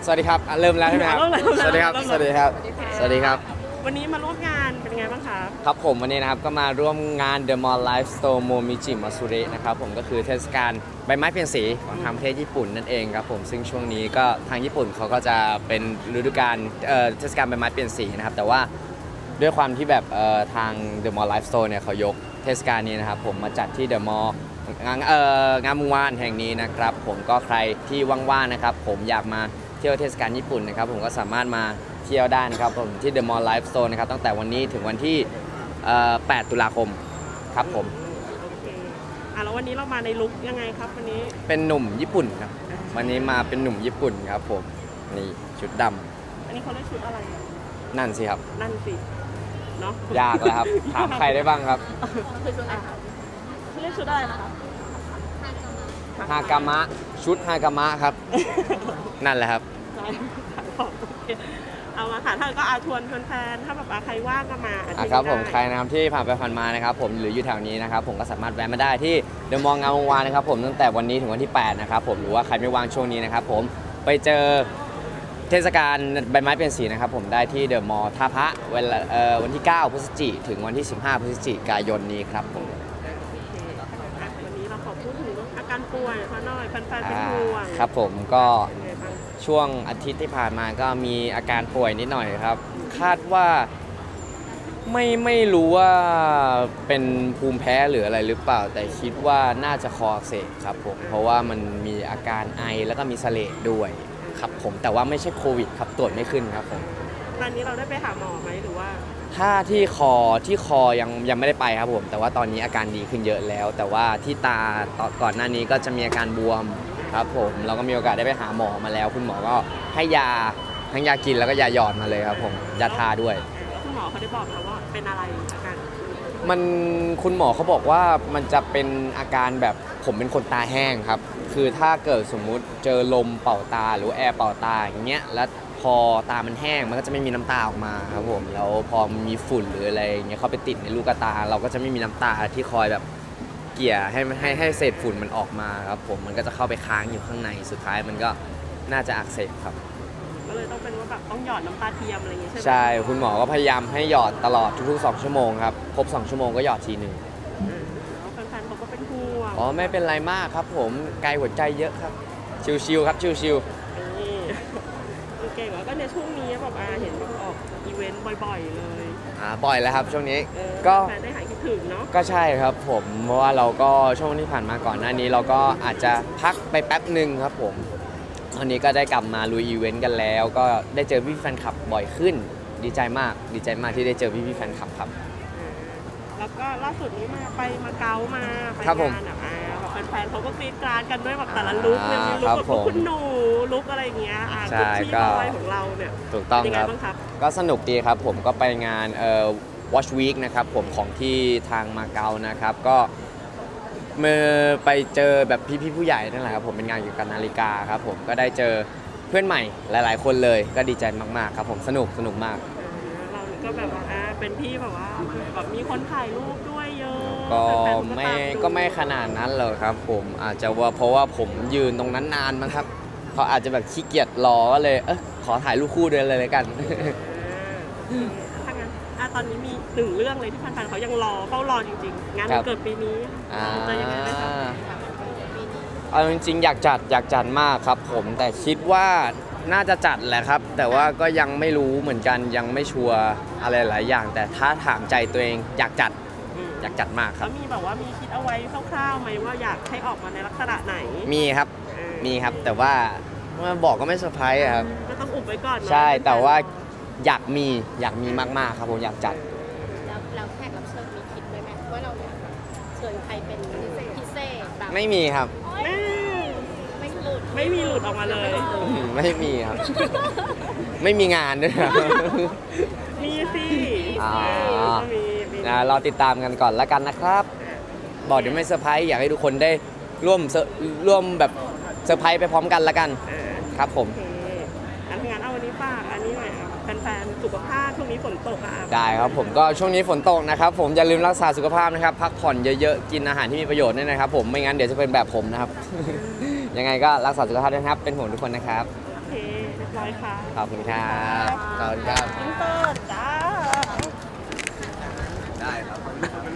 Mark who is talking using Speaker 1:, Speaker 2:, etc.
Speaker 1: สวัสดีครับเริ่มแล้วใช่ไหมครับสวัสดีครับสวัสดีครับสวัสดีครับ
Speaker 2: วันนี้มาร่วมงานเป็นไงบ้างคะ
Speaker 1: ครับผมวันนี้นะครับก็มาร่วมงาน The Mall Life Store Momichi Matsuri นะครับผมก็คือเทศกาลใบไม้เปลี่ยนสีของทางประเทศญี่ปุ่นนั่นเองครับผมซึ่งช่วงนี้ก็ทางญี่ปุ่นเขาก็จะเป็นฤดูกาลเทศกาลใบไม้เปลี่ยนสีนะครับแต่ว่าด้วยความที่แบบทาง The Mall Life Store เนี่ยเขายกเทศกาลนี้นะครับผมมาจัดที่ The Mallงามวงวานแห่งนี้นะครับผมก็ใครที่ว่างๆนะครับผมอยากมาเที่ยวเทศกาลญี่ปุ่นนะครับผมก็สามารถมาเที่ยวได้นะครับผมที่ The Mall Life Store นะครับตั้งแต่วันนี้ถึงวันที่8 ตุลาคมครับผม
Speaker 2: โอเคแล้ววันนี้เรามาในลุคยังไงครับวันนี้
Speaker 1: เป็นหนุ่มญี่ปุ่นครับวันนี้มาเป็นหนุ่มญี่ปุ่นครับผมนี่ชุดด
Speaker 2: ำอันนี้เขาเรียกชุดอะไร
Speaker 1: นั่นสิครับ
Speaker 2: นั่นสิเนาะ
Speaker 1: ยากแล้วครับถามใครได้บ้างครับ
Speaker 2: คือชุดอะไรเขาเรียกชุดอะไรนะคะ
Speaker 1: ฮากามะชุดฮากามะครับนั่นแหละครับ
Speaker 2: เอามาค่ะท่านก็ชวนแฟนถ้าแบบใครว่างก็มา
Speaker 1: ครับผมใครนะครับที่ผ่านไปผ่านมานะครับผมหรืออยู่แถวนี้นะครับผมก็สามารถแวะมาได้ที่เดอะมอลล์งามวงวานนะครับผมตั้งแต่วันนี้ถึงวันที่8นะครับผมหรือว่าใครไม่ว่างช่วงนี้นะครับผมไปเจอเทศกาลใบไม้เปลี่ยนสีนะครับผมได้ที่เดอะมอลล์ท่าพระวันที่9พฤศจิกายนถึงวันที่15พฤศจิกายนนี้ครับผม
Speaker 2: วันนี้เราขอพูดถึงอาการป่วยเขาหน่อยแฟนๆเป็นห่วง
Speaker 1: ครับผมก็ช่วงอาทิตย์ที่ผ่านมาก็มีอาการป่วยนิดหน่อยครับคาดว่าไม่รู้ว่าเป็นภูมิแพ้หรืออะไรหรือเปล่าแต่คิดว่าน่าจะคออักเสบครับผมเพราะว่ามันมีอาการไอแล้วก็มีเสลดด้วยครับผมแต่ว่าไม่ใช่โควิดครับตรวจไม่ขึ้นครับผม
Speaker 2: ตอนนี้เราได้ไปหาหมอไหมหรือว่า
Speaker 1: ถ้าที่คอยังไม่ได้ไปครับผมแต่ว่าตอนนี้อาการดีขึ้นเยอะแล้วแต่ว่าที่ตาก่อนหน้านี้ก็จะมีอาการบวมครับผมเราก็มีโอกาสได้ไปหาหมอมาแล้วคุณหมอก็ให้ยาทั้งยากินแล้วก็ยาหยอดมาเลยครับผมยาทาด้วย
Speaker 2: คุณหมอเขาได้บอกเราว่าเป็นอะไรอาการ
Speaker 1: คุณหมอเขาบอกว่ามันจะเป็นอาการแบบผมเป็นคนตาแห้งครับคือถ้าเกิดสมมุติเจอลมเป่าตาหรือแอร์เป่าตาอย่างเงี้ยแล้วพอตามันแห้งมันก็จะไม่มีน้ำตาออกมาครับผมแล้วพอมีฝุ่นหรืออะไรอย่างเงี้ยเข้าไปติดในลูกตาเราก็จะไม่มีน้ำตาที่คอยแบบเกี่ยให้เศษฝุ่นมันออกมาครับผมมันก็จะเข้าไปค้างอยู่ข้างในสุดท้ายมันก็น่าจะอักเสบครับ
Speaker 2: ก็เลยต้องเป็นว่าแบบต้องหยอดน้ำตาเทียมอะไรอย่างเงี้ยใช่ไหม
Speaker 1: ใช่คุณหมอก็พยายามให้หยอดตลอดทุกๆ2 ชั่วโมงครับครบ2 ชั่วโมงก็หยอดทีหนึ่ง
Speaker 2: แฟนๆเขาก็เป็นห่วง
Speaker 1: ไม่เป็นไรมากครับผมไกลหัวใจเยอะครับชิวๆครับชิว
Speaker 2: ๆเก่งแล้วก็ในช่วงนี้แบบเห็นแบบออกอีเวนต์บ่อยๆเลย
Speaker 1: บ่อยแล้วครับช่วงนี้ก็
Speaker 2: ได้หายคิดถึงเนาะ
Speaker 1: ก็ใช่ครับผมเพราะว่าเราก็ช่วงที่ผ่านมาก่อนหน้านี้เราก็อาจจะพักไปแป๊บหนึ่งครับผมวันนี้ก็ได้กลับมาลุยอีเวนต์กันแล้วก็ได้เจอพี่แฟนคลับบ่อยขึ้นดีใจมากที่ได้เจอพี่แฟนคลับครับ
Speaker 2: แล้วก็ล่าสุดนี้มาเก๊ามาไปงานแฟนๆเขาก็กรี๊ดกราดกันด้วยแบบแต่ละลุคเนี่ยมีลุคแบบคุณหนูลุคอะไรอย่างเงี้ยชุดที่บอยของเราเนี่ย
Speaker 1: ถูกต้องครับก็สนุกดีครับผมก็ไปงานWatch Week นะครับผมของที่ทางมาเก๊านะครับก็เมื่อไปเจอแบบพี่ผู้ใหญ่นั่นแหละครับผมเป็นงานเกี่ยวกับนาฬิกาครับผมก็ได้เจอเพื่อนใหม่หลายๆคนเลยก็ดีใจมากๆครับผมสนุกมาก
Speaker 2: เราก็แบบว่าเป็นพี่แบบว่าแบบมีคนถ่ายรูปด้วยเยอะ
Speaker 1: ก็ไม่ขนาดนั้นเลยครับผมอาจจะว่าเพราะว่าผมยืนตรงนั้นนานมั้งครับเขาอาจจะแบบขี้เกียจรอก็เลยขอถ่ายรูปคู่ด้วยเลยกัน
Speaker 2: ถ้างั้นตอนนี้มี1 เรื่องเลยที่แฟนๆเขายังเฝ้ารอจริงๆงานเกิดปีนี้จะยังไงไหมครับ
Speaker 1: เอาจริงๆอยากจัดมากครับผมแต่คิดว่าน่าจะจัดแหละครับแต่ว่าก็ยังไม่รู้เหมือนกันยังไม่ชัวร์อะไรหลายอย่างแต่ถ้าถามใจตัวเองอยากจัดมากครับ
Speaker 2: มีแบบว่ามีคิดเอาไว้คร่าวๆไหมว่าอยากให้ออกมาในลักษณะไหน
Speaker 1: มีครับแต่ว่าบอกก็ไม่เซอร์ไพรส์ครับ
Speaker 2: ก็ต้องอุบไว้ก่อน
Speaker 1: ใช่แต่ว่าอยากมีมากๆครับผมอยากจัด
Speaker 3: แล้วแขกรับเชิญมีคิดไว้ไหมว่าเราเชิญใครเป็นพิเศษแบบ
Speaker 1: ไม่มีครับ
Speaker 2: ไม่มีหลุดออกมาเลย
Speaker 1: ไม่มีครับไม่มีงานด้วยครับ
Speaker 2: มีสิ
Speaker 1: รอติดตามกันก่อนแล้วกันนะครับบอกเดี๋ยวไม่เซอร์ไพรส์อยากให้ทุกคนได้ร่วมแบบเซอร์ไพรส์ไปพร้อมกันแล้วกันครับผม
Speaker 2: งั้นเอาวันนี้ฝากอันนี้หน่อยแฟนๆสุขภาพช่วงนี้ฝนตก
Speaker 1: ได้ครับผมก็ช่วงนี้ฝนตกนะครับผมอย่าลืมรักษาสุขภาพนะครับพักผ่อนเยอะๆกินอาหารที่มีประโยชน์ด้วยนะครับผมไม่งั้นเดี๋ยวจะเป็นแบบผมนะครับยังไงก็รักษาสุขภาพด้วยครับเป็นห่วงทุกคนนะครับ
Speaker 2: เคเรียบร้อยค่ะ
Speaker 1: ขอบคุณครับขอบคุณครับ
Speaker 2: อินเตอร์จ้า
Speaker 1: ได้ครับ